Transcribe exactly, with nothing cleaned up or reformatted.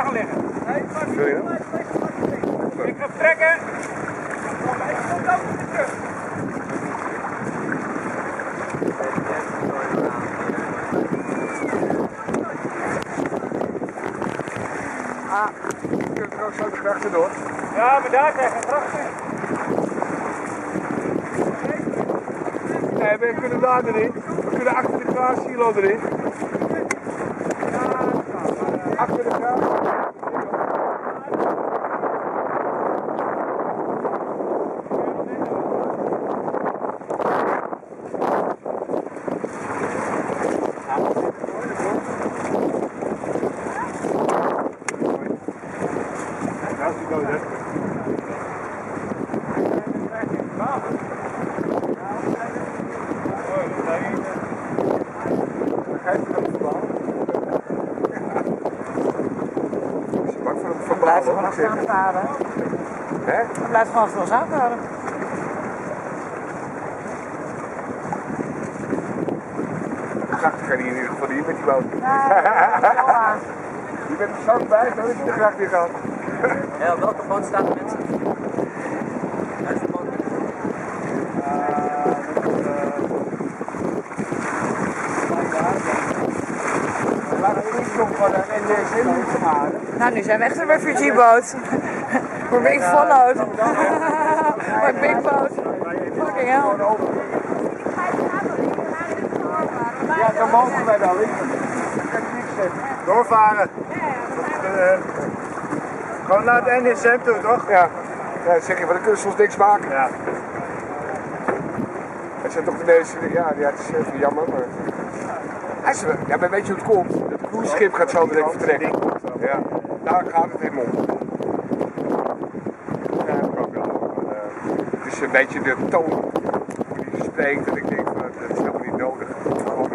gaan liggen. Wil je dat? Ik ga trekken. Ik kom ook weer terug. Ah, je kunt er ook zo de grachten door. Ja, maar daar krijg je een gracht in. Nee, we kunnen daar erin. We kunnen achter de graassilo erin. Achter de graas. Dan blijft gewoon achter aan varen. Hè? Dan blijft gewoon achter ons aanvaren. Grachten kan hier in ieder geval niet met die boot. Ja, Je bent er zo bij, dan is de gracht weer gaan. Ja, op welke boot staan de mensen? Uit de boot. Laten we niet nog van een N D C varen. nou, nu zijn we echt een refugieboot. We're being followed. By big boat. Fucking hell. Ja, dan mogen wij dan niet. Dan kan je niks zeggen. Doorvaren. Uh, gewoon naar het N D C toe, toch? Ja. Ja, dat zeg je, maar dan kunnen ze ons niks maken. Ja. Het zijn toch de deze, ja, ja, het is even jammer, maar... Hij is, ja, maar weet je hoe het komt? Het cruiseschip gaat zo direct vertrekken. Ja, daar gaat het helemaal om. Ja, dat kan ook wel. Maar, uh, het is een beetje de toon die je spreekt en ik denk van, dat is helemaal niet nodig.